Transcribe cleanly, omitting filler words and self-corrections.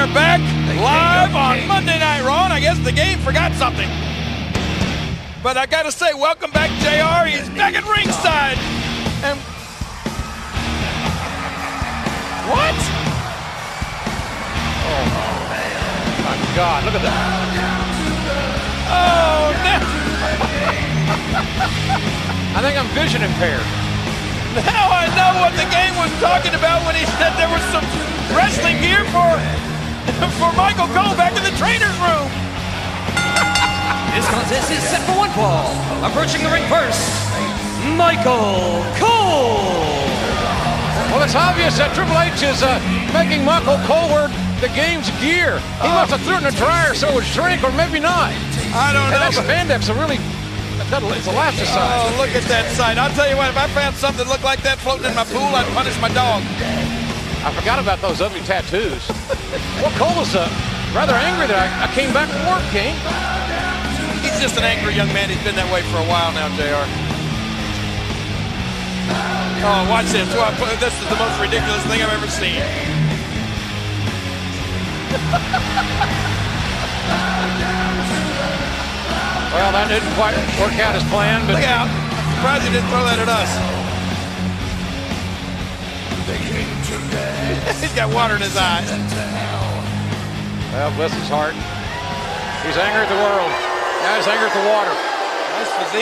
are back live on Monday Night Raw, and I guess the game forgot something. But I gotta say, welcome back, JR. He's back at ringside. And what? Oh my God! Look at that. Oh no! I think I'm vision impaired. Now I know what the game was talking about when he said there was some wrestling gear for Michael Cole back in the trainer's room. This contest is set for one fall. Approaching the ring first, Michael Cole. Well, it's obvious that Triple H is making Michael Cole wear the game's gear. He must have threw it in the dryer so it would shrink, or maybe not. I don't know. That spandex is really, it's elasticized. Oh, look at that sight. I'll tell you what, if I found something that looked like that floating in my pool, I'd punish my dog. I forgot about those ugly tattoos. Well, Cole was rather angry that I came back to work, King. He's just an angry young man. He's been that way for a while now, JR. Oh, watch this. This is the most ridiculous thing I've ever seen. Well, that didn't quite work out as planned, but look out. I'm surprised he didn't throw that at us. He's got water in his eyes. Well, bless his heart. He's angry at the world. Now he's angry at the water. Nice physique.